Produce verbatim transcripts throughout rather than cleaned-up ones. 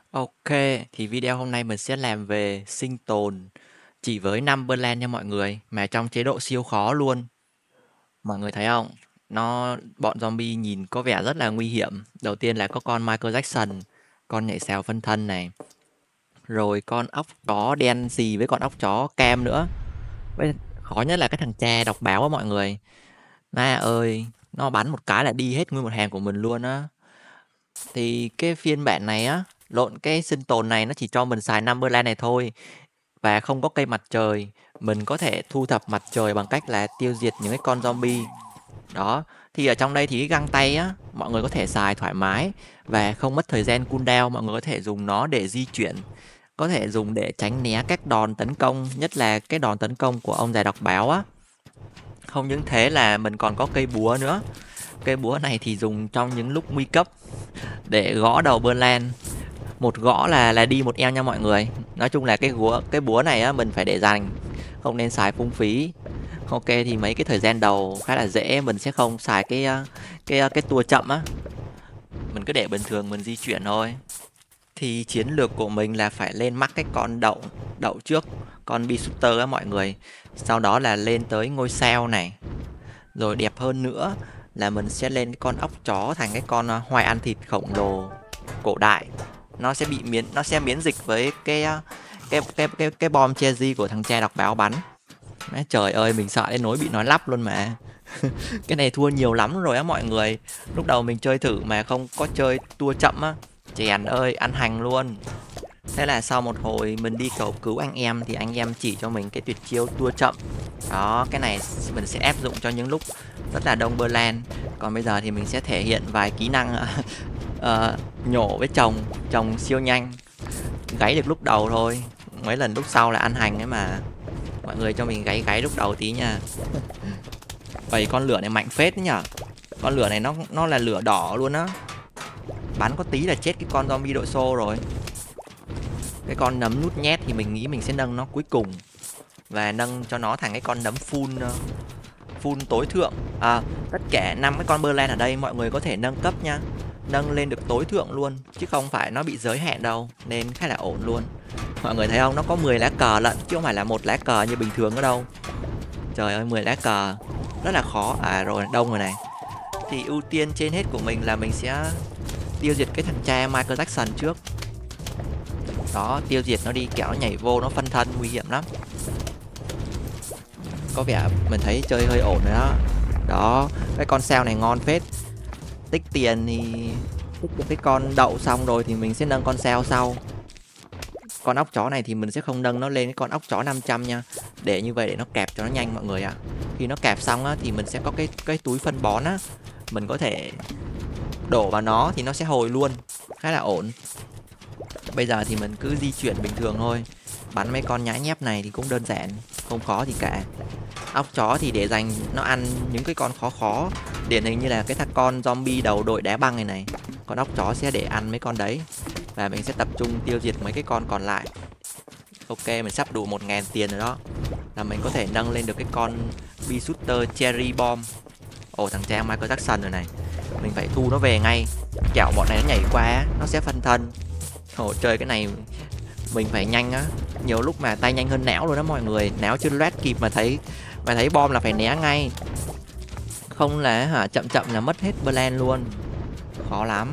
Ok, thì video hôm nay mình sẽ làm về sinh tồn chỉ với Numberland nha mọi người, mà trong chế độ siêu khó luôn. Mọi người thấy không? Nó bọn zombie nhìn có vẻ rất là nguy hiểm. Đầu tiên là có con Michael Jackson, con nhảy sào phân thân này, rồi con ốc chó đen xì với con ốc chó cam nữa. Với khó nhất là cái thằng cha đọc báo á mọi người. Ma ơi, nó bắn một cái là đi hết nguyên một hàng của mình luôn á. Thì cái phiên bản này á, lộn cái sinh tồn này nó chỉ cho mình xài Numberland này thôi. Và không có cây mặt trời. Mình có thể thu thập mặt trời bằng cách là tiêu diệt những cái con zombie. Đó, thì ở trong đây thì cái găng tay á, mọi người có thể xài thoải mái và không mất thời gian cooldown. Mọi người có thể dùng nó để di chuyển, có thể dùng để tránh né các đòn tấn công, nhất là cái đòn tấn công của ông già đọc báo á. Không những thế là mình còn có cây búa nữa. Cây búa này thì dùng trong những lúc nguy cấp để gõ đầu Berlan. Một gõ là là đi một eo nha mọi người. Nói chung là cái búa cái búa này á mình phải để dành, không nên xài phung phí. Ok, thì mấy cái thời gian đầu khá là dễ, mình sẽ không xài cái cái cái tua chậm á. Mình cứ để bình thường mình di chuyển thôi. Thì chiến lược của mình là phải lên mắc cái con đậu đậu trước, con Bee Shooter á mọi người. Sau đó là lên tới ngôi sao này. Rồi đẹp hơn nữa là mình sẽ lên cái con ốc chó thành cái con hoài ăn thịt khổng lồ cổ đại. Nó sẽ bị miễn nó sẽ miễn dịch với cái cái cái cái cái bom cherry của thằng cha đọc báo bắn. Má, trời ơi, mình sợ đến nỗi bị nói lắp luôn mà. Cái này thua nhiều lắm rồi á mọi người. Lúc đầu mình chơi thử mà không có chơi tua chậm á, chèn ơi ăn hành luôn. Thế là sau một hồi mình đi cầu cứu anh em thì anh em chỉ cho mình cái tuyệt chiêu tua chậm. Đó, cái này mình sẽ áp dụng cho những lúc rất là đông Berlan. Còn bây giờ thì mình sẽ thể hiện vài kỹ năng uh, nhổ với chồng, chồng siêu nhanh. Gáy được lúc đầu thôi, mấy lần lúc sau là ăn hành ấy mà. Mọi người cho mình gáy gáy lúc đầu tí nha. Vậy con lửa này mạnh phết đấy nhở. Con lửa này nó nó là lửa đỏ luôn á. Bắn có tí là chết cái con zombie đội xô rồi. Cái con nấm nút nhét thì mình nghĩ mình sẽ nâng nó cuối cùng. Và nâng cho nó thành cái con nấm full full tối thượng. À, tất cả năm cái con Berlan ở đây mọi người có thể nâng cấp nha. Nâng lên được tối thượng luôn, chứ không phải nó bị giới hạn đâu, nên khá là ổn luôn. Mọi người thấy không, nó có mười lá cờ lận, chứ không phải là một lá cờ như bình thường nữa đâu. Trời ơi, mười lá cờ rất là khó. À rồi, đông rồi này. Thì ưu tiên trên hết của mình là mình sẽ tiêu diệt cái thằng cha Michael Jackson trước. Đó, tiêu diệt nó đi, kẻo nó nhảy vô nó phân thân nguy hiểm lắm. Có vẻ mình thấy chơi hơi ổn rồi đó. Đó, cái con sao này ngon phết. Tích tiền thì tích được cái con đậu xong rồi thì mình sẽ nâng con sao sau. Con ốc chó này thì mình sẽ không nâng nó lên cái con ốc chó năm trăm nha. Để như vậy để nó kẹp cho nó nhanh mọi người ạ. À. Khi nó kẹp xong á thì mình sẽ có cái cái túi phân bón á. Mình có thể đổ vào nó thì nó sẽ hồi luôn. Khá là ổn. Bây giờ thì mình cứ di chuyển bình thường thôi. Bắn mấy con nhãi nhép này thì cũng đơn giản, không khó gì cả. Ốc chó thì để dành nó ăn những cái con khó khó. Điển hình như là cái thằng con zombie đầu đội đá băng này này. Con ốc chó sẽ để ăn mấy con đấy. Và mình sẽ tập trung tiêu diệt mấy cái con còn lại. Ok, mình sắp đủ một ngàn tiền rồi đó. Là mình có thể nâng lên được cái con Bee Shooter Cherry Bomb. Ồ, thằng cha Michael Jackson rồi này. Mình phải thu nó về ngay. Kẻo bọn này nó nhảy qua, nó sẽ phân thân. Ồ, chơi cái này mình phải nhanh á. Nhiều lúc mà tay nhanh hơn não luôn đó mọi người. Não chưa loát kịp mà thấy mà thấy bom là phải né ngay. Không là hả, chậm chậm là mất hết Berlan luôn. Khó lắm.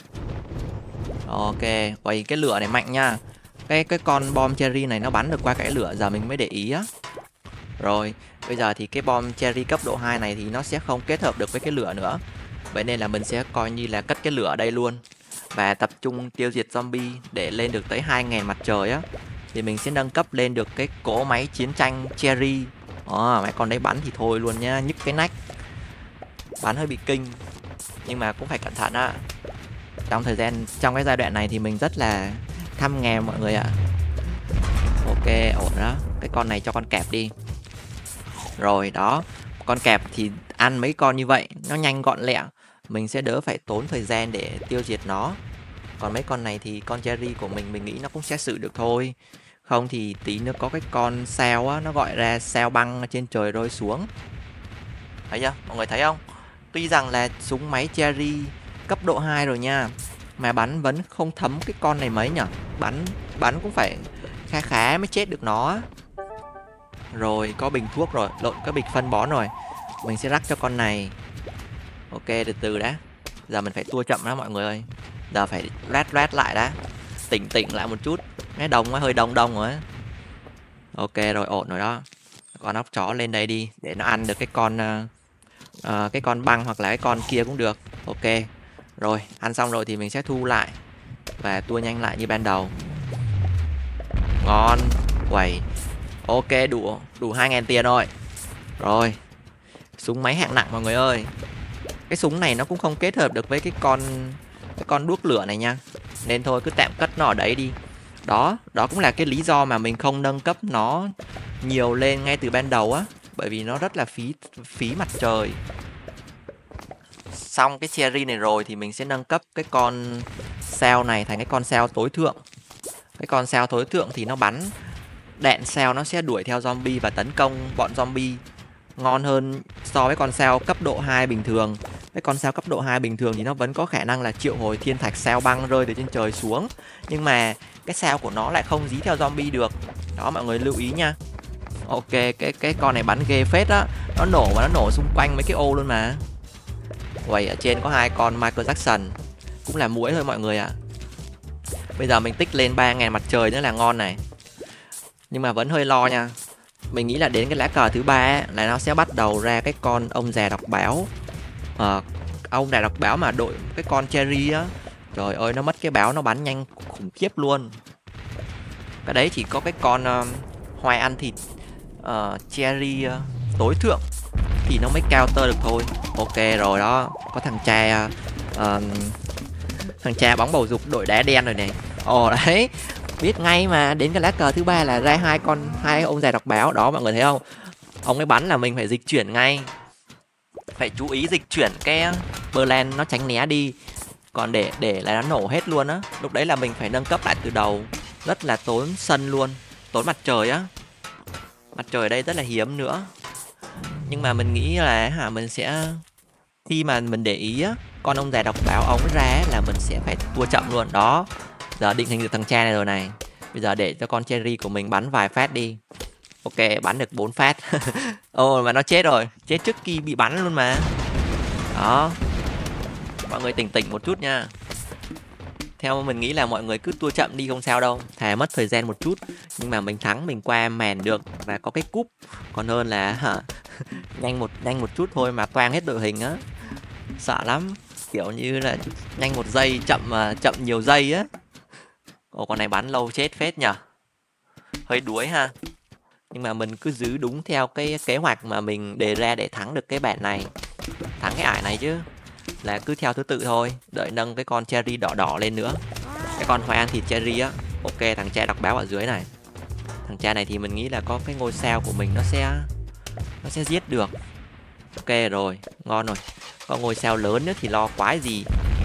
Ok, vậy cái lửa này mạnh nha. Cái cái con bom cherry này nó bắn được qua cái lửa, giờ mình mới để ý á. Rồi, bây giờ thì cái bom cherry cấp độ hai này thì nó sẽ không kết hợp được với cái lửa nữa. Vậy nên là mình sẽ coi như là cất cái lửa ở đây luôn. Và tập trung tiêu diệt zombie để lên được tới hai nghìn mặt trời á. Thì mình sẽ nâng cấp lên được cái cỗ máy chiến tranh cherry. Ờ, mấy con đấy bắn thì thôi luôn nhá, nhức cái nách. Bắn hơi bị kinh. Nhưng mà cũng phải cẩn thận á. Trong thời gian, trong cái giai đoạn này thì mình rất là thăm nghe mọi người ạ. À. Ok, ổn đó. Cái con này cho con kẹp đi. Rồi, đó. Con kẹp thì ăn mấy con như vậy, nó nhanh gọn lẹ. Mình sẽ đỡ phải tốn thời gian để tiêu diệt nó. Còn mấy con này thì con cherry của mình, mình nghĩ nó cũng sẽ xử được thôi. Không thì tí nữa có cái con sao á, nó gọi ra sao băng trên trời rơi xuống. Thấy chưa? Mọi người thấy không? Tuy rằng là súng máy cherry cấp độ hai rồi nha, Mà bắn vẫn không thấm cái con này mấy nhở. Bắn bắn cũng phải khá khá mới chết được nó á. Rồi có bình thuốc rồi, lộn có bịch phân bón rồi. Mình sẽ rắc cho con này. Ok, từ từ đã. Giờ mình phải tua chậm đó mọi người ơi. Giờ phải loát loát lại đã. Tỉnh tỉnh lại một chút. Cái đồng nó hơi đông đông rồi á. Ok rồi, ổn rồi đó. Con ốc chó lên đây đi để nó ăn được cái con uh, uh, cái con băng hoặc là cái con kia cũng được. Ok. Rồi, ăn xong rồi thì mình sẽ thu lại và tua nhanh lại như ban đầu. Ngon. Quẩy. Ok, đủ đủ hai ngàn tiền rồi. Rồi. Súng máy hạng nặng mọi người ơi. Cái súng này nó cũng không kết hợp được với cái con cái con đuốc lửa này nha. Nên thôi cứ tạm cất nó ở đấy đi. Đó, đó cũng là cái lý do mà mình không nâng cấp nó nhiều lên ngay từ ban đầu á, bởi vì nó rất là phí phí mặt trời. Xong cái cherry này rồi thì mình sẽ nâng cấp cái con sao này thành cái con sao tối thượng. Cái con sao tối thượng thì nó bắn đạn sao nó sẽ đuổi theo zombie và tấn công bọn zombie ngon hơn so với con sao cấp độ hai bình thường. Cái con sao cấp độ hai bình thường thì nó vẫn có khả năng là triệu hồi thiên thạch sao băng rơi từ trên trời xuống, nhưng mà cái sao của nó lại không dí theo zombie được. Đó mọi người lưu ý nha. Ok, cái cái con này bắn ghê phết á, nó nổ và nó nổ xung quanh mấy cái ô luôn mà. Uầy, ở trên có hai con Michael Jackson, cũng là muỗi thôi mọi người ạ. À. Bây giờ mình tích lên ba ngàn mặt trời nữa là ngon này. Nhưng mà vẫn hơi lo nha. Mình nghĩ là đến cái lá cờ thứ ba là nó sẽ bắt đầu ra cái con ông già đọc báo. Ờ, ông già đọc báo mà đội cái con cherry á. Trời ơi, nó mất cái báo nó bắn nhanh khủng khiếp luôn. Cái đấy chỉ có cái con uh, hoài ăn thịt uh, cherry uh, tối thượng thì nó mới cao tơ được thôi. Ok rồi đó, có thằng cha uh, thằng cha bóng bầu dục đội đá đen rồi này. Ồ đấy, biết ngay mà, đến cái lá cờ thứ ba là ra hai con hai ông già đọc báo đó mọi người thấy không? Ông ấy bắn là mình phải dịch chuyển ngay, phải chú ý dịch chuyển cái bơ len nó tránh né đi, còn để để là nó nổ hết luôn á. Lúc đấy là mình phải nâng cấp lại từ đầu, rất là tốn sân luôn, tốn mặt trời á. Mặt trời ở đây rất là hiếm nữa, nhưng mà mình nghĩ là hả mình sẽ khi mà mình để ý á, con ông già đọc báo ông ra là mình sẽ phải tua chậm luôn đó. Giờ định hình được thằng cha này rồi này. Bây giờ để cho con cherry của mình bắn vài phát đi. Ok, bắn được bốn phát. Ồ, mà nó chết rồi, chết trước khi bị bắn luôn mà. Đó. Mọi người tỉnh tỉnh một chút nha. Theo mình nghĩ là mọi người cứ tua chậm đi không sao đâu, thà mất thời gian một chút nhưng mà mình thắng mình qua màn được và có cái cúp còn hơn là hả nhanh một nhanh một chút thôi mà toang hết đội hình á. Sợ lắm, kiểu như là nhanh một giây chậm mà chậm nhiều giây á. Ồ, con này bắn lâu chết phết nhở, hơi đuối ha. Nhưng mà mình cứ giữ đúng theo cái kế hoạch mà mình đề ra để thắng được cái bản này, thắng cái ải này chứ, là cứ theo thứ tự thôi, đợi nâng cái con cherry đỏ đỏ lên nữa, cái con hoài ăn thịt cherry á. Ok, thằng cha đọc báo ở dưới này, thằng cha này thì mình nghĩ là có cái ngôi sao của mình nó sẽ nó sẽ giết được. Ok rồi, ngon rồi, có ngôi sao lớn nữa thì lo quái gì.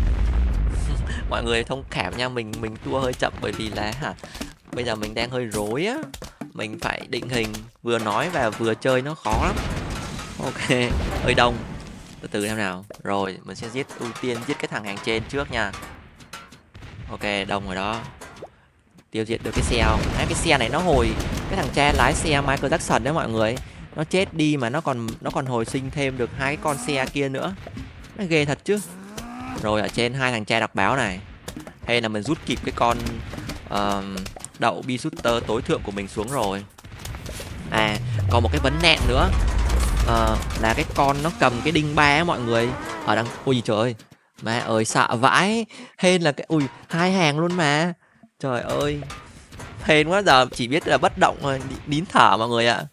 Mọi người thông cảm nha, mình mình tua hơi chậm bởi vì là hả bây giờ mình đang hơi rối á, mình phải định hình vừa nói và vừa chơi nó khó lắm. Ok, hơi đông, từ từ xem nào. Rồi mình sẽ giết, ưu tiên giết cái thằng hàng trên trước nha. Ok, đông rồi đó, tiêu diệt được cái xe không? À, cái xe này nó hồi, cái thằng cha lái xe Michael Jackson đấy mọi người, nó chết đi mà nó còn nó còn hồi sinh thêm được hai cái con xe kia nữa, nó ghê thật chứ. Rồi ở trên hai thằng cha đọc báo này, hay là mình rút kịp cái con uh, đậu bi shooter tối thượng của mình xuống rồi. À, còn một cái vấn nạn nữa, uh, là cái con nó cầm cái đinh ba á mọi người, ở đằng, ui trời ơi, mẹ ơi sợ vãi, hên là cái, ui hai hàng luôn mà, trời ơi hên quá, giờ chỉ biết là bất động rồi, nín thở mọi người ạ.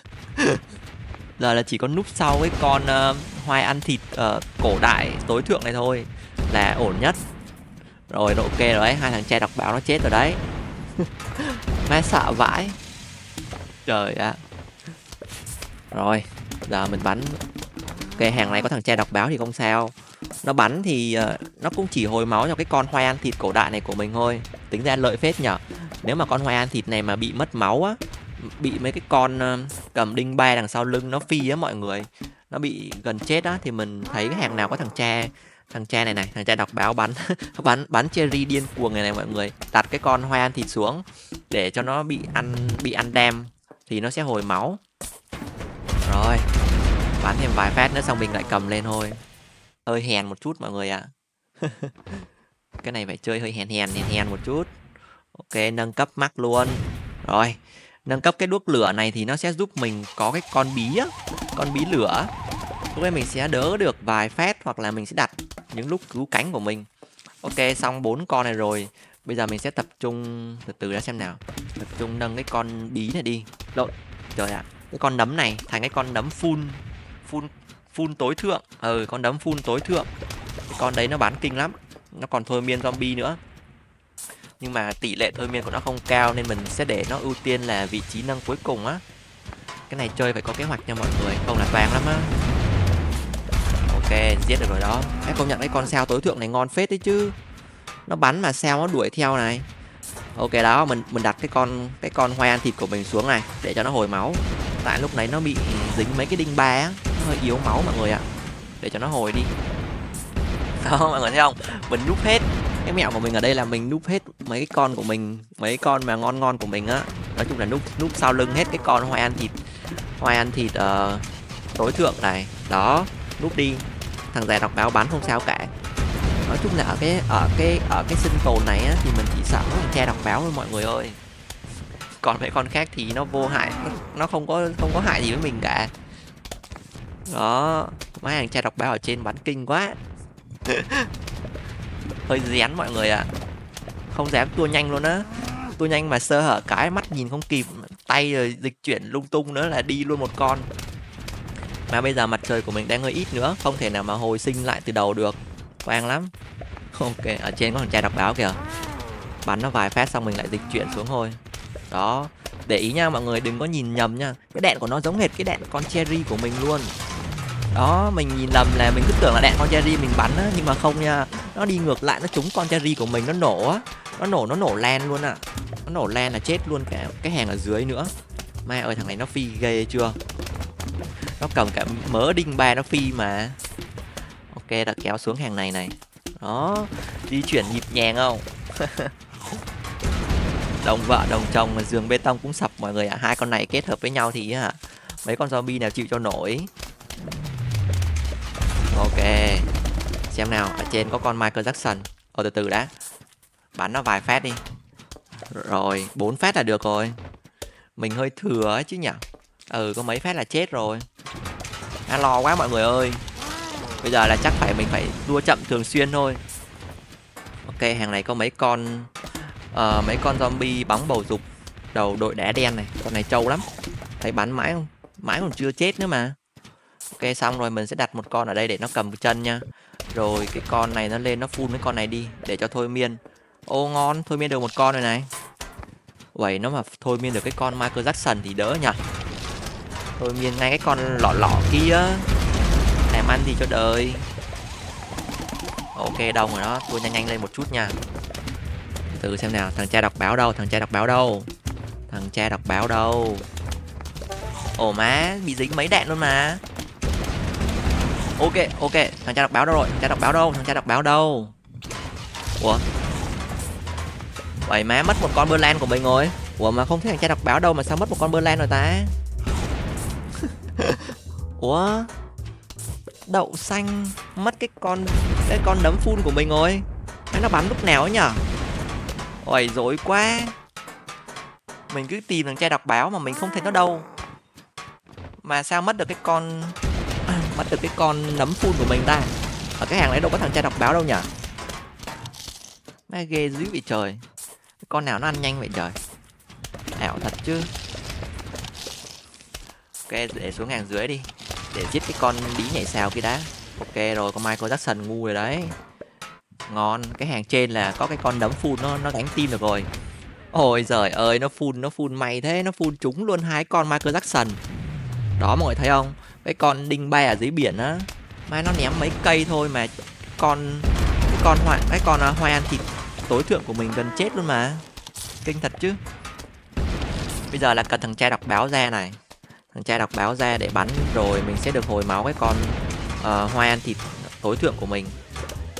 Giờ là chỉ có núp sau cái con uh, hoài ăn thịt uh, cổ đại tối thượng này thôi là ổn nhất. Rồi ok rồi đấy, hai thằng cha đọc báo nó chết rồi đấy. Má sợ vãi, trời ạ. Rồi giờ mình bắn. Ok, hàng này có thằng cha đọc báo thì không sao, nó bắn thì uh, nó cũng chỉ hồi máu cho cái con hoài ăn thịt cổ đại này của mình thôi. Tính ra lợi phết nhở. Nếu mà con hoài ăn thịt này mà bị mất máu á, bị mấy cái con uh, cầm đinh ba đằng sau lưng nó phi á mọi người, nó bị gần chết á, thì mình thấy cái hàng nào có thằng cha Thằng cha này này, thằng cha đọc báo bắn bắn bắn cherry điên cuồng này này mọi người. Đặt cái con hoa ăn thịt xuống để cho nó bị ăn bị ăn đam thì nó sẽ hồi máu. Rồi, bắn thêm vài phát nữa xong mình lại cầm lên thôi. Hơi hèn một chút mọi người ạ. À. Cái này phải chơi hơi hèn hèn hèn hèn một chút. Ok, nâng cấp mắc luôn. Rồi, nâng cấp cái đuốc lửa này thì nó sẽ giúp mình có cái con bí á, con bí lửa. Lúc ấy mình sẽ đỡ được vài phát hoặc là mình sẽ đặt những lúc cứu cánh của mình. Ok, xong bốn con này rồi. Bây giờ mình sẽ tập trung từ từ ra xem nào. Tập trung nâng cái con bí này đi. Lộn, trời ạ. Cái con nấm này thành cái con nấm full full full tối thượng. Ừ, con nấm full tối thượng. Cái con đấy nó bán kinh lắm. Nó còn thôi miên zombie nữa. Nhưng mà tỷ lệ thôi miên của nó không cao nên mình sẽ để nó ưu tiên là vị trí nâng cuối cùng á. Cái này chơi phải có kế hoạch nha mọi người, không là toang lắm á. Ok, giết được rồi đó. Em công nhận cái con sao tối thượng này ngon phết đấy chứ. Nó bắn mà sao nó đuổi theo này. Ok đó, mình mình đặt cái con cái con hoa ăn thịt của mình xuống này để cho nó hồi máu. Tại lúc nãy nó bị dính mấy cái đinh ba á, nó hơi yếu máu mọi người ạ. Để cho nó hồi đi. Đó mọi người thấy không? Mình núp hết. Cái mẹo của mình ở đây là mình núp hết mấy cái con của mình, mấy cái con mà ngon ngon của mình á. Nói chung là núp núp sau lưng hết cái con hoa ăn thịt. Hoa ăn thịt uh, tối thượng này. Đó, núp đi. Thằng già đọc báo bắn không sao cả. Nói chung là ở cái ở cái ở cái sinh tồn này á thì mình chỉ sợ thằng cha đọc báo thôi mọi người ơi. Còn mấy con khác thì nó vô hại, nó, nó không có không có hại gì với mình cả. Đó, mấy thằng cha đọc báo ở trên bắn kinh quá. Hơi rén mọi người ạ. À. Không dám tua nhanh luôn á. Tua nhanh mà sơ hở cái mắt nhìn không kịp, tay rồi dịch chuyển lung tung nữa là đi luôn một con. Mà bây giờ mặt trời của mình đang hơi ít nữa, không thể nào mà hồi sinh lại từ đầu được. Quang lắm. Ok, ở trên có thằng trai đọc báo kìa. Bắn nó vài phát xong mình lại dịch chuyển xuống thôi. Đó, để ý nha mọi người, đừng có nhìn nhầm nha. Cái đạn của nó giống hệt cái đạn con cherry của mình luôn. Đó, mình nhìn lầm là mình cứ tưởng là đạn con cherry mình bắn á, nhưng mà không nha. Nó đi ngược lại, nó trúng con cherry của mình, nó nổ á. Nó nổ, nó nổ lan luôn à. Nó nổ lan là chết luôn cả cái hàng ở dưới nữa. Mai ơi, thằng này nó phi ghê chưa. Nó cầm cả mớ đinh ba nó phi mà. Ok, đã kéo xuống hàng này này. Đó, di chuyển nhịp nhàng không. Đồng vợ đồng chồng mà giường bê tông cũng sập mọi người ạ. À. Hai con này kết hợp với nhau thì hả, mấy con zombie nào chịu cho nổi. Ok, xem nào, ở trên có con Michael Jackson. Ồ, từ từ đã, bắn nó vài phát đi. Rồi, bốn phát là được rồi. Mình hơi thừa ấy chứ nhỉ. Ừ, có mấy phát là chết rồi. À, lo quá mọi người ơi. Bây giờ là chắc phải mình phải đua chậm thường xuyên thôi. Ok, hàng này có mấy con uh, mấy con zombie bóng bầu dục đầu đội đá đen này. Con này trâu lắm. Thấy bắn mãi không? Mãi còn chưa chết nữa mà. Ok, xong rồi mình sẽ đặt một con ở đây để nó cầm chân nha. Rồi cái con này nó lên nó phun cái con này đi để cho thôi miên. Ô ngon, thôi miên được một con rồi này. Vậy nó mà thôi miên được cái con Michael Jackson thì đỡ nhỉ. Thôi miên ngay cái con lọ lọ kia. Làm ăn gì cho đời. Ok, đông rồi đó, tôi nhanh nhanh lên một chút nha. Từ xem nào, thằng cha đọc báo đâu, thằng cha đọc báo đâu. Thằng cha đọc báo đâu. Ồ má, bị dính mấy đạn luôn mà. Ok, ok, thằng cha đọc báo đâu rồi, thằng cha đọc báo đâu, thằng cha đọc báo đâu. Ủa? Vậy má mất một con bơ lan của mình rồi. Ủa mà không thấy thằng cha đọc báo đâu mà sao mất một con bơ lan rồi ta. Ủa? Đậu xanh mất cái con cái con nấm phun của mình rồi. Nó bắn lúc nào ấy nhở. Ôi dối quá. Mình cứ tìm thằng cha đọc báo mà mình không thấy nó đâu. Mà sao mất được cái con mất được cái con nấm phun của mình ta. Ở cái hàng đấy đâu có thằng cha đọc báo đâu nhở. Má ghê dữ vậy trời. Cái con nào nó ăn nhanh vậy trời. Ảo thật chứ. Ok, để xuống hàng dưới đi. Để giết cái con bí nhảy xào kia đã. Ok rồi, con Michael Jackson ngu rồi đấy. Ngon, cái hàng trên là có cái con nấm phun nó nó gánh tim được rồi. Ôi giời ơi, nó phun nó phun may thế, nó phun trúng luôn hai con Michael Jackson. Đó mọi người thấy không? Cái con đinh bay ở dưới biển á, mai nó ném mấy cây thôi mà con cái con hoa cái con uh, hoa ăn thịt tối thượng của mình gần chết luôn mà. Kinh thật chứ. Bây giờ là cần thằng cha đọc báo ra này. Thằng cha đọc báo ra để bắn rồi mình sẽ được hồi máu cái con uh, hoa ăn thịt tối thượng của mình.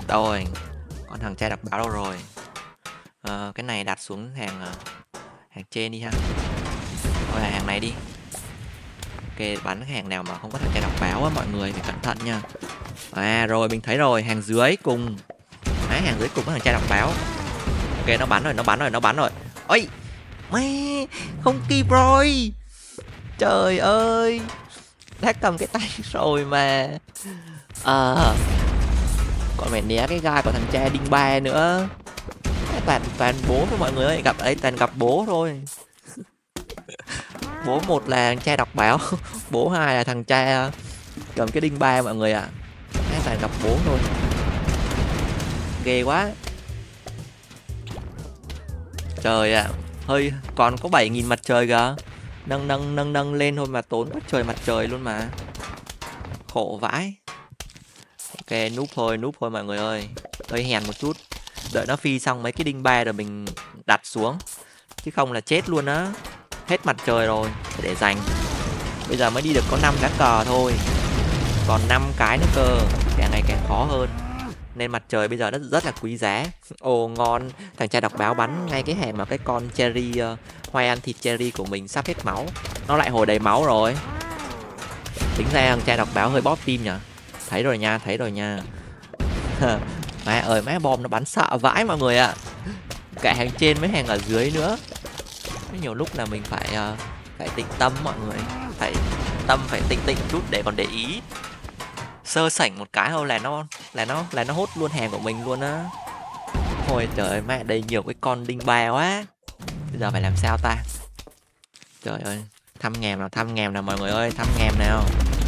Đâu rồi? Con thằng trai đọc báo đâu rồi? Ờ, cái này đặt xuống hàng ờ, hàng trên đi ha. Thôi là hàng này đi. Ok, bắn cái hàng nào mà không có thằng trai đọc báo á, mọi người phải cẩn thận nha. À rồi, mình thấy rồi, hàng dưới cùng. Á, hàng dưới cùng có thằng trai đọc báo. Ok, nó bắn rồi, nó bắn rồi, nó bắn rồi. Ôi, mẹ, không kịp rồi. Trời ơi, đã cầm cái tay rồi mà. Ờ, còn phải né cái gai của thằng cha đinh ba nữa. Toàn toàn bố thôi mọi người ơi, gặp ấy toàn gặp bố thôi. Bố một là thằng cha đọc báo, bố hai là thằng cha cầm cái đinh ba mọi người ạ. À. Toàn gặp bố thôi. Ghê quá. Trời ạ, à, hơi còn có bảy nghìn mặt trời kìa. Nâng nâng nâng nâng lên thôi mà tốn quá trời mặt trời luôn mà. Khổ vãi. Ok, núp thôi, núp thôi mọi người ơi. Hơi hèn một chút. Đợi nó phi xong mấy cái đinh ba rồi mình đặt xuống. Chứ không là chết luôn á. Hết mặt trời rồi, để dành. Bây giờ mới đi được có năm lá cờ thôi. Còn năm cái nữa cơ, càng ngày càng khó hơn. Nên mặt trời bây giờ rất rất là quý giá. Ồ ngon, thằng trai đọc báo bắn ngay cái hàng mà cái con cherry uh, hoài ăn thịt cherry của mình sắp hết máu. Nó lại hồi đầy máu rồi. Tính ra thằng trai đọc báo hơi bóp tim nhỉ. Thấy rồi nha, thấy rồi nha. Má ơi, má bom nó bắn sợ vãi mọi người ạ. À. Cả hàng trên với hàng ở dưới nữa. Nhiều lúc là mình phải uh, phải tĩnh tâm mọi người. Phải tâm phải tĩnh tĩnh chút để còn để ý. Sơ sảnh một cái thôi là nó là nó là nó hốt luôn hàng của mình luôn á. Thôi trời ơi, mẹ đây nhiều cái con đinh ba quá. Bây giờ phải làm sao ta? Trời ơi, thăm ngàm nào, thăm ngàm nào mọi người ơi, thăm ngàm nào.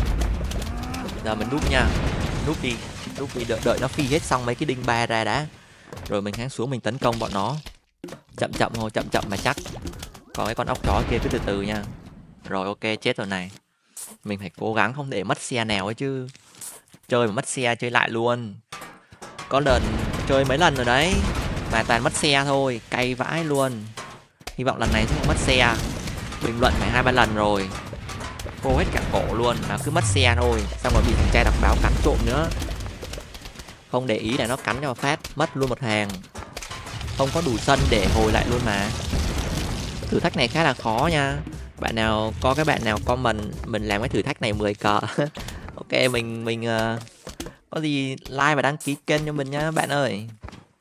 Giờ mình núp nha. Núp đi, núp đi đợi, đợi nó phi hết xong mấy cái đinh ba ra đã. Rồi mình háng xuống mình tấn công bọn nó. Chậm chậm thôi, chậm chậm mà chắc. Còn cái con ốc chó kia cứ từ từ nha. Rồi ok, chết rồi này. Mình phải cố gắng không để mất xe nào ấy chứ. Chơi mà mất xe chơi lại luôn. Có lần chơi mấy lần rồi đấy mà toàn mất xe thôi, cay vãi luôn. Hy vọng lần này sẽ không mất xe. Bình luận phải hai ba lần rồi, cô hết cả cổ luôn mà cứ mất xe thôi. Xong rồi bị thằng trai đọc báo cắn trộm nữa. Không để ý là nó cắn cho phát mất luôn một hàng. Không có đủ sân để hồi lại luôn mà. Thử thách này khá là khó nha. Bạn nào có cái bạn nào comment mình làm cái thử thách này mười cờ. Ok, mình mình uh, có gì like và đăng ký kênh cho mình nhá bạn ơi.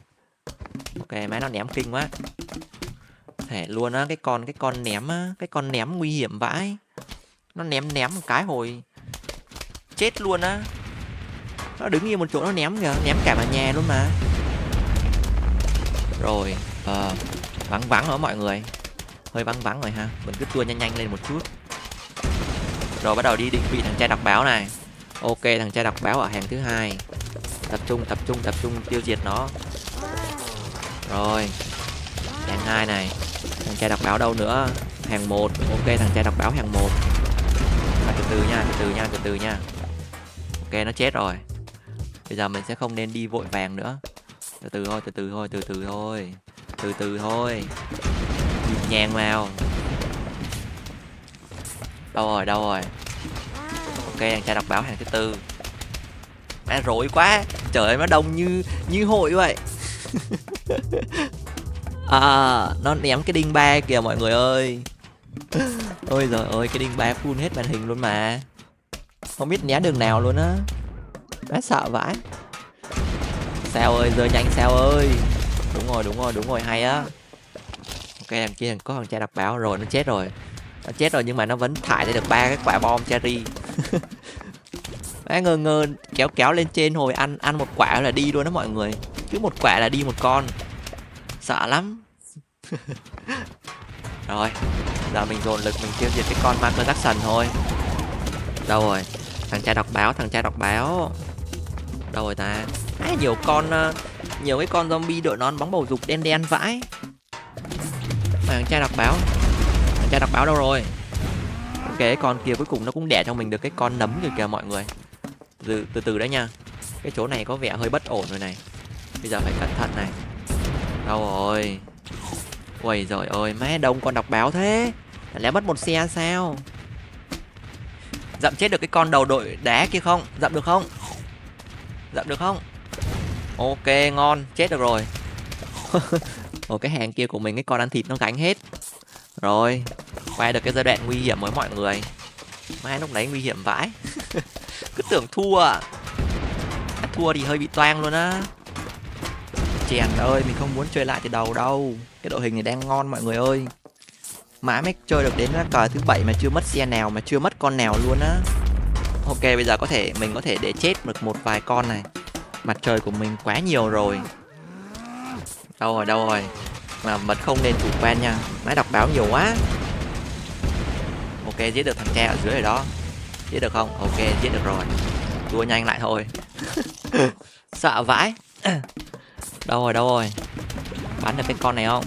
Ok, má nó ném kinh quá. Thể luôn á, cái con cái con ném á, cái con ném nguy hiểm vãi. Nó ném ném một cái hồi chết luôn á. Nó đứng yên một chỗ nó ném kìa, ném cả vào nhà luôn mà. Rồi, uh, vắng vắng rồi mọi người. Hơi vắng vắng rồi ha, mình cứ tua nhanh nhanh lên một chút. Rồi bắt đầu đi định vị thằng trai đọc báo này. Ok, thằng trai đọc báo ở hàng thứ hai. Tập trung, tập trung, tập trung tiêu diệt nó. Rồi, hàng hai này. Thằng trai đọc báo đâu nữa? Hàng một. Ok, thằng trai đọc báo hàng một. À, từ từ nha, từ từ nha, từ từ nha. Ok, nó chết rồi. Bây giờ mình sẽ không nên đi vội vàng nữa. Từ từ thôi, từ từ thôi, từ từ thôi. Từ từ thôi. Nhịp nhàng vào. Đâu rồi, đâu rồi? Ok, thằng trai đọc báo hàng thứ tư. Má rối quá. Trời ơi, nó đông như như hội vậy. À, nó ném cái đinh ba kìa mọi người ơi. Ôi giời ơi, cái đinh ba full hết màn hình luôn mà. Không biết né đường nào luôn á. Má sợ vãi. Sao ơi, rơi nhanh sao ơi. Đúng rồi, đúng rồi, đúng rồi, hay á. Ok, đằng kia có thằng trai đọc báo rồi, nó chết rồi. Nó chết rồi nhưng mà nó vẫn thải ra được ba cái quả bom cherry. Má ngơ ngơ kéo kéo lên trên hồi ăn ăn một quả là đi luôn đó mọi người. Cứ một quả là đi một con. Sợ lắm. Rồi, giờ mình dồn lực mình tiêu diệt cái con Michael Jackson thôi. Đâu rồi? Thằng trai đọc báo, thằng trai đọc báo. Đâu rồi ta? À, nhiều con nhiều cái con zombie đội nón bóng bầu dục đen đen vãi. Mà thằng trai đọc báo. Thằng trai đọc báo đâu rồi? Ok, cái con kia cuối cùng nó cũng đẻ cho mình được cái con nấm rồi kìa mọi người. Từ từ từ đấy nha. Cái chỗ này có vẻ hơi bất ổn rồi này. Bây giờ phải cẩn thận này. Đâu rồi? Ui giời ơi, má đông con đọc báo thế. Lẽ mất một xe sao? Dậm chết được cái con đầu đội đá kia không? Dậm được không? Dậm được không? Ok, ngon, chết được rồi. Ồ, cái hàng kia của mình, cái con ăn thịt nó gánh hết. Rồi, qua được cái giai đoạn nguy hiểm với mọi người. Má lúc đấy nguy hiểm vãi. Cứ tưởng thua à. Thua thì hơi bị toang luôn á. Chèn ơi, mình không muốn chơi lại từ đầu đâu. Cái đội hình này đang ngon mọi người ơi. Mãi mới chơi được đến cờ thứ bảy mà chưa mất xe nào, mà chưa mất con nào luôn á. Ok, bây giờ có thể mình có thể để chết được một vài con này. Mặt trời của mình quá nhiều rồi. Đâu rồi, đâu rồi. Mà vẫn không nên chủ quan nha. Mãi đọc báo nhiều quá. Ok, giết được thằng cha ở dưới rồi đó. Giết được không? Ok, giết được rồi. Đua nhanh lại thôi. Sợ vãi. Đâu rồi, đâu rồi. Bắn được cái con này không?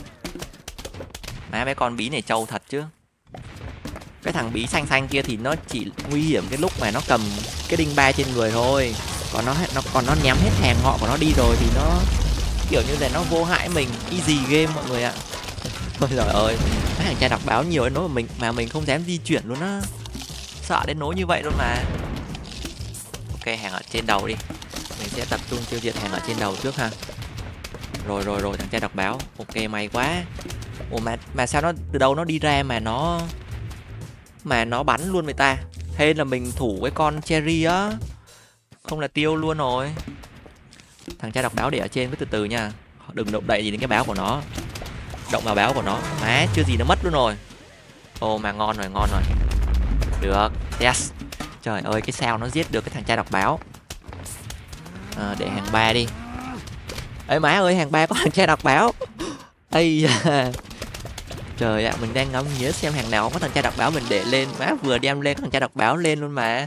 Má, mấy con bí này trâu thật chứ. Cái thằng bí xanh xanh kia thì nó chỉ nguy hiểm cái lúc mà nó cầm cái đinh ba trên người thôi. Còn nó nó còn nó ném hết hàng họ của nó đi rồi thì nó kiểu như là nó vô hại mình. Easy game mọi người ạ. Ôi trời ơi, mấy thằng trai đọc báo nhiều đến nỗi mà mình mà mình không dám di chuyển luôn á. Sợ đến nỗi như vậy luôn mà. Ok, hàng ở trên đầu đi. Mình sẽ tập trung tiêu diệt hàng ở trên đầu trước ha. Rồi rồi rồi, thằng trai đọc báo. Ok, may quá. Ủa mà mà sao nó từ đâu nó đi ra mà nó mà nó bắn luôn người ta. Hay là mình thủ cái con cherry á. Không là tiêu luôn rồi. Thằng trai đọc báo để ở trên cứ từ từ nha. Đừng động đậy gì đến cái báo của nó. Động vào báo của nó. Má, chưa gì nó mất luôn rồi. Ồ mà ngon rồi, ngon rồi. Được, yes. Trời ơi, cái sao nó giết được cái thằng trai đọc báo. À, để hàng ba đi. Ê má ơi, hàng ba có thằng trai đọc báo. Ây da. Trời ạ, à, mình đang ngắm nghía xem hàng nào có thằng trai đọc báo mình để lên. Má vừa đem lên có thằng trai đọc báo lên luôn mà.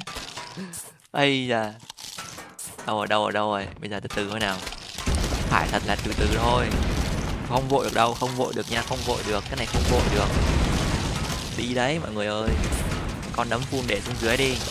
Ây da. Đâu rồi, đâu rồi, đâu rồi. Bây giờ từ từ thôi nào. Phải thật là từ từ thôi. Không vội được đâu, không vội được nha, không vội được. Cái này không vội được. Đi đấy mọi người ơi. Con nấm phun để xuống dưới đi.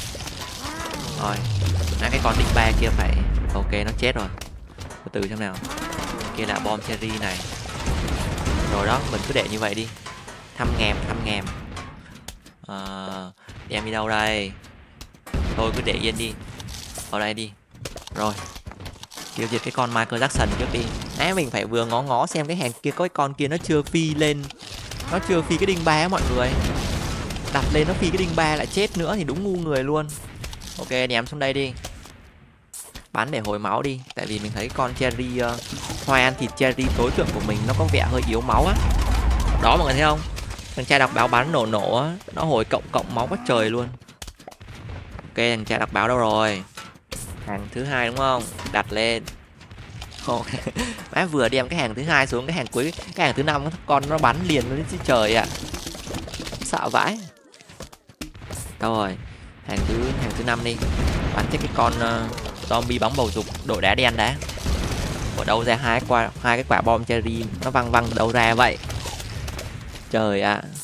Rồi. Nãy cái con đinh ba kia phải. Ok, nó chết rồi. Từ từ xem nào. Kia là bom cherry này. Rồi đó, mình cứ để như vậy đi. Thăm ngàm, thăm ngàm. À, đem đi đâu đây? Thôi cứ để yên đi. Ở đây đi. Rồi. Tiêu diệt cái con Michael Jackson trước đi. Nãy mình phải vừa ngó ngó xem cái hàng kia có cái con kia nó chưa phi lên. Nó chưa phi cái đinh ba á mọi người. Đặt lên nó phi cái đinh ba lại chết nữa thì đúng ngu người luôn. Ok, ném xuống đây đi. Bắn để hồi máu đi. Tại vì mình thấy con cherry uh, hoa ăn thịt cherry tối thượng của mình nó có vẻ hơi yếu máu á. Đó mọi người thấy không? Thằng trai đọc báo bắn nổ nổ á. Nó hồi cộng cộng máu quá trời luôn. Ok, thằng trai đọc báo đâu rồi? Hàng thứ hai đúng không? Đặt lên. Ok. Má vừa đem cái hàng thứ hai xuống, cái hàng cuối, cái hàng thứ năm con nó bắn liền luôn chứ trời ạ. À. Sợ vãi. Đâu rồi? Hàng thứ hàng thứ năm đi. Bắn chết cái con uh, zombie bóng bầu dục đội đá đen đã. Ở đâu ra hai quả hai cái quả bom cherry nó văng văng từ đâu ra vậy? Trời ạ. À.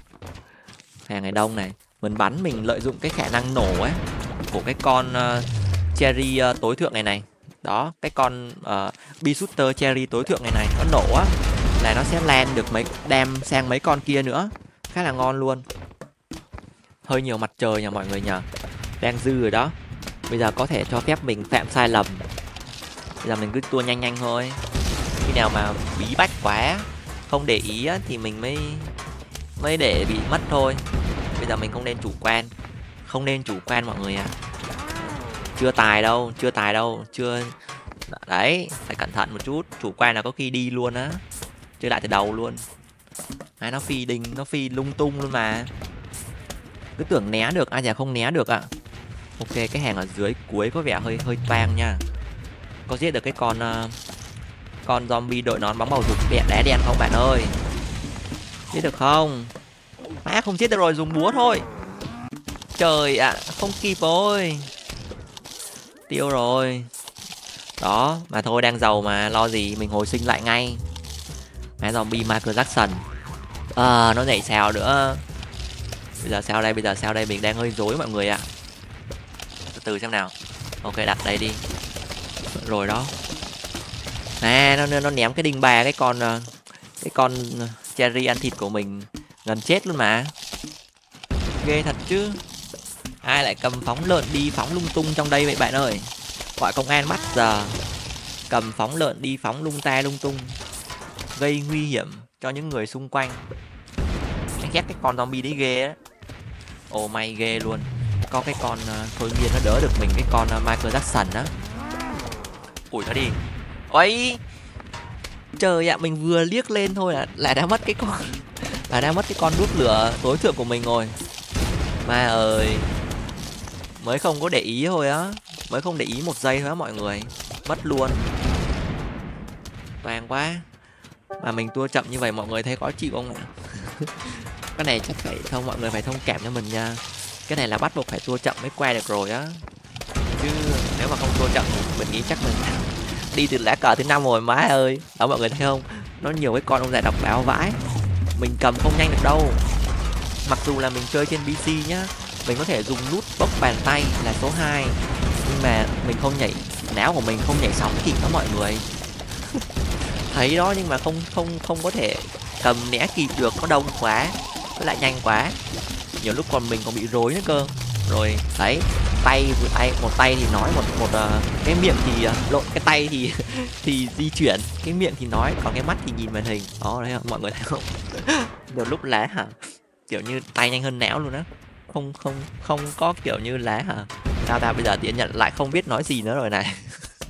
Hàng này đông này, mình bắn mình lợi dụng cái khả năng nổ ấy của cái con uh, cherry uh, tối thượng này này. Đó, cái con uh, bee shooter cherry tối thượng này này nó nổ á là nó sẽ lan được mấy đem sang mấy con kia nữa. Khá là ngon luôn. Hơi nhiều mặt trời nha mọi người nhờ. Đang dư rồi đó. Bây giờ có thể cho phép mình phạm sai lầm. Bây giờ mình cứ tua nhanh nhanh thôi. Khi nào mà bí bách quá không để ý á, thì mình mới mới để bị mất thôi. Bây giờ mình không nên chủ quan. Không nên chủ quan mọi người à. Chưa tài đâu, chưa tài đâu, chưa. Đấy, phải cẩn thận một chút. Chủ quan là có khi đi luôn á. Chơi lại từ đầu luôn. Đấy, nó phi đình, nó phi lung tung luôn mà. Cứ tưởng né được, ai chả không né được ạ. À. Ok, cái hàng ở dưới cuối có vẻ hơi hơi toang nha. Có giết được cái con uh, con zombie đội nón bóng bầu dục đen đá đen không bạn ơi? Giết được không? Má không giết được rồi, dùng búa thôi. Trời ạ, à, không kịp rồi. Tiêu rồi. Đó, mà thôi đang giàu mà, lo gì, mình hồi sinh lại ngay. Má zombie Michael Jackson. À, nó nhảy xào nữa. Bây giờ sao đây, bây giờ sao đây, mình đang hơi rối mọi người ạ. À. Từ từ xem nào. Ok, đặt đây đi. Rồi đó. Nè, nó nó ném cái đinh ba cái con cái con cherry ăn thịt của mình gần chết luôn mà. Ghê thật chứ. Ai lại cầm phóng lợn đi phóng lung tung trong đây vậy bạn ơi? Gọi công an bắt giờ. cầm phóng lợn đi phóng lung ta lung tung, gây nguy hiểm cho những người xung quanh. Anh ghét cái con zombie đấy ghê á. Ồ may ghê luôn. Có cái con uh, thôi miên nó đỡ được mình, cái con uh, Michael Jackson á. Ủi nó đi. Ôi trời ạ, mình vừa liếc lên thôi là lại đã mất cái con là đã mất cái con đuốc lửa tối thượng của mình rồi. Ma ơi, mới không có để ý thôi á, mới không để ý một giây thôi á mọi người, mất luôn. Toàn quá. Mà mình tua chậm như vậy mọi người thấy khó chịu không ạ? Cái này chắc phải không, mọi người phải thông cảm cho mình nha. Cái này là bắt buộc phải tua chậm mới qua được rồi á. Chứ nếu mà không tua chậm thì mình nghĩ chắc mình đi từ lá cờ thứ năm rồi má ơi. Đó mọi người thấy không? Nó nhiều cái con ông già độc báo vãi. Mình cầm không nhanh được đâu. Mặc dù là mình chơi trên pê xê nhá, mình có thể dùng nút bốc bàn tay là số hai, nhưng mà mình không nhảy, não của mình không nhảy sóng kịp đó mọi người. Thấy đó nhưng mà không không không có thể cầm né kịp được, nó đông quá, với lại nhanh quá. Nhiều lúc còn mình còn bị rối nữa cơ. Rồi đấy, tay vừa tay một tay thì nói một một uh, cái miệng thì uh, lộn, cái tay thì thì di chuyển, cái miệng thì nói, còn cái mắt thì nhìn màn hình. Đó đấy mọi người thấy không? Nhiều lúc lá hả, kiểu như tay nhanh hơn não luôn á. Không không không có kiểu như lá hả. Sao ta bây giờ tiện nhận lại không biết nói gì nữa rồi này.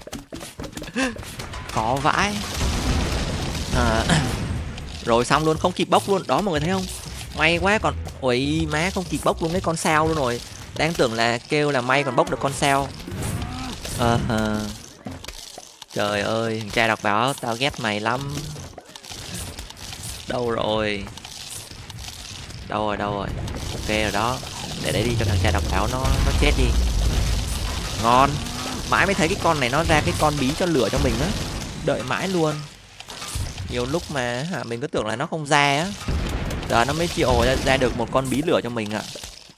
Khó vãi. À, rồi xong luôn, không kịp bốc luôn. Đó mọi người thấy không? May quá còn. Ui má, không kịp bốc luôn cái con sao luôn rồi. Đang tưởng là kêu là may còn bốc được con sao. À, à. Trời ơi, thằng trai đọc báo tao ghét mày lắm. Đâu rồi? Đâu rồi, đâu rồi? Ok rồi đó. Để đấy đi cho thằng trai đọc báo nó nó chết đi. Ngon. Mãi mới thấy cái con này nó ra cái con bí cho lửa cho mình á. Đợi mãi luôn. Nhiều lúc mà hả, mình cứ tưởng là nó không ra á. Giờ nó mới chịu ra, ra được một con bí lửa cho mình ạ.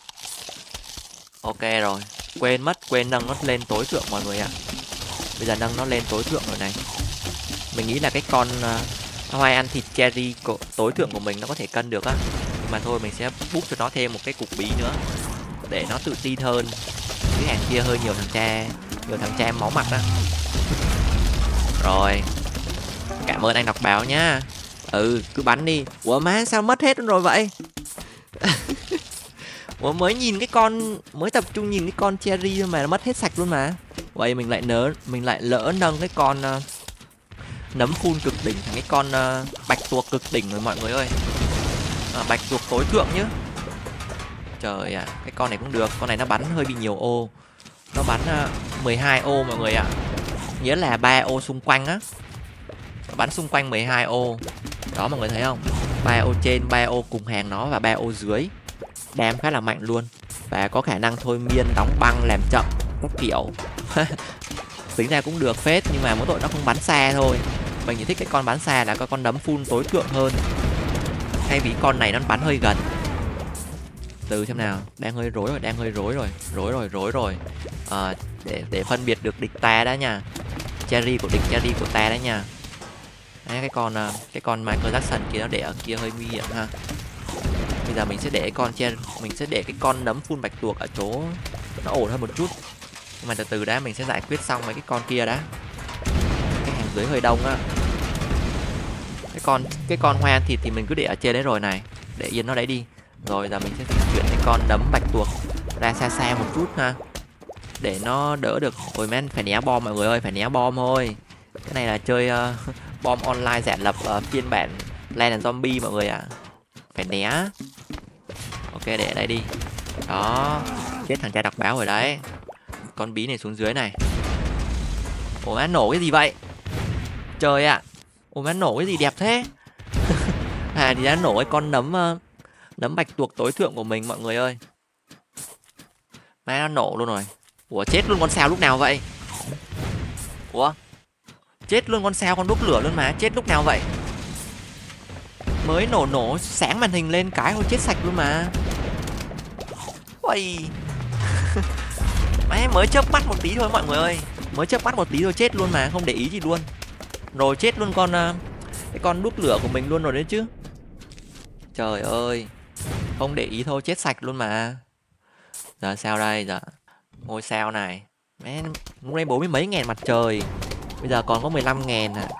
Ok rồi. Quên mất, quên nâng nó lên tối thượng mọi người ạ. Bây giờ nâng nó lên tối thượng rồi này. Mình nghĩ là cái con uh, hoài ăn thịt cherry của, tối thượng của mình nó có thể cân được á. Nhưng mà thôi mình sẽ búp cho nó thêm một cái cục bí nữa, để nó tự tin hơn. Cái hàng kia hơi nhiều thằng cha, nhiều thằng cha máu mặt á. Rồi. Cảm ơn anh đọc báo nhá. Ừ, cứ bắn đi. Ủa má sao mất hết rồi vậy? Ủa mới nhìn cái con, mới tập trung nhìn cái con cherry thôi mà nó mất hết sạch luôn mà. Vậy mình lại nớ, mình lại lỡ nâng cái con uh, nấm phun cực đỉnh, cái con uh, bạch tuộc cực đỉnh rồi mọi người ơi. À, bạch tuộc tối thượng nhá. Trời ạ, à, cái con này cũng được, con này nó bắn hơi bị nhiều ô. Nó bắn uh, mười hai ô mọi người ạ. À. Nghĩa là ba ô xung quanh á. Bắn xung quanh mười hai ô. Đó mọi người thấy không? ba ô trên, ba ô cùng hàng nó và ba ô dưới. Đam khá là mạnh luôn. Và có khả năng thôi miên, đóng băng, làm chậm các kiểu. Tính ra cũng được phết, nhưng mà mỗi tội nó không bắn xa thôi. Mình chỉ thích cái con bắn xa là có con nấm phun tối thượng hơn. Thay vì con này nó bắn hơi gần. Từ xem nào, đang hơi rối rồi, đang hơi rối rồi, rối rồi, rối rồi. À, để để phân biệt được địch ta đã nha. Cherry của địch, cherry của ta đấy nha. Đấy, cái con cái con Michael Jackson kia nó để ở kia hơi nguy hiểm ha. Bây giờ mình sẽ để cái con cherry, mình sẽ để cái con nấm phun bạch tuộc ở chỗ nó ổn hơn một chút. Nhưng mà từ từ đã, mình sẽ giải quyết xong mấy cái con kia đã. Cái hàng dưới hơi đông á. Cái con cái con hoa ăn thịt thì mình cứ để ở trên đấy rồi này, để yên nó đấy đi. Rồi giờ mình sẽ chuyển cái con nấm bạch tuộc ra xa xa một chút ha, để nó đỡ được. Ôi men, phải né bom mọi người ơi, phải né bom thôi. Cái này là chơi uh, bom online giả lập uh, phiên bản Land and Zombie mọi người ạ. À. Phải né. Ok, để ở đây đi. Đó, chết thằng trai đọc báo rồi đấy. Con bí này xuống dưới này. Ủa má nổ cái gì vậy? Trời ạ. À. Ủa má nổ cái gì đẹp thế? À thì đã nổ cái con nấm uh, nấm bạch tuộc tối thượng của mình mọi người ơi. Má nó nổ luôn rồi. Ủa chết luôn con sao lúc nào vậy? Ủa? Chết luôn con sao, con đốt lửa luôn mà. Chết lúc nào vậy? Mới nổ nổ sáng màn hình lên cái thôi chết sạch luôn mà. Ui. Má mới chớp mắt một tí thôi mọi người ơi. Mới chớp mắt một tí thôi chết luôn mà, không để ý gì luôn. Rồi chết luôn con cái con đốt lửa của mình luôn rồi đấy chứ. Trời ơi. Không để ý thôi chết sạch luôn mà. Giờ sao đây giờ? Ngôi sao này. Mẹ, lúc nay bốn mươi mấy ngàn mặt trời. Bây giờ còn có mười lăm ngàn à.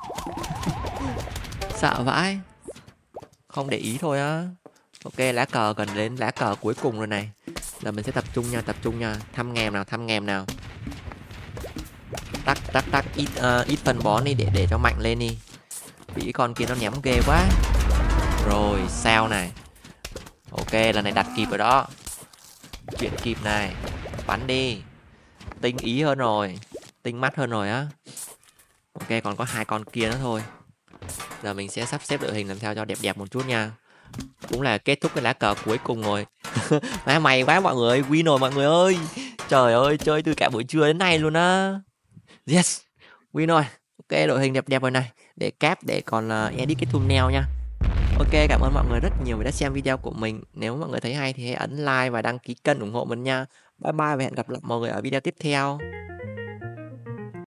Sợ vãi. Không để ý thôi á. Ok, lá cờ gần đến lá cờ cuối cùng rồi này. Giờ mình sẽ tập trung nha, tập trung nha. Thăm ngèm nào, thăm ngèm nào. Tắc, tắc, tắc. Ít, uh, ít phân bón đi để để cho mạnh lên đi. Bị con kia nó ném ghê quá. Rồi, sao này. Ok, lần này đặt kịp rồi đó. Chuyện kịp này. Bắn đi. Tinh ý hơn rồi. Tinh mắt hơn rồi á. Ok, còn có hai con kia nữa thôi. Giờ mình sẽ sắp xếp đội hình làm sao cho đẹp đẹp một chút nha. Cũng là kết thúc cái lá cờ cuối cùng rồi. Má may quá mọi người, win rồi mọi người ơi. Trời ơi, chơi từ cả buổi trưa đến nay luôn á. Yes, win rồi. Ok, đội hình đẹp đẹp rồi này. Để cap để còn uh, edit cái thumbnail nha. Ok, cảm ơn mọi người rất nhiều vì đã xem video của mình. Nếu mọi người thấy hay thì hãy ấn like và đăng ký kênh ủng hộ mình nha. Bye bye và hẹn gặp lại mọi người ở video tiếp theo.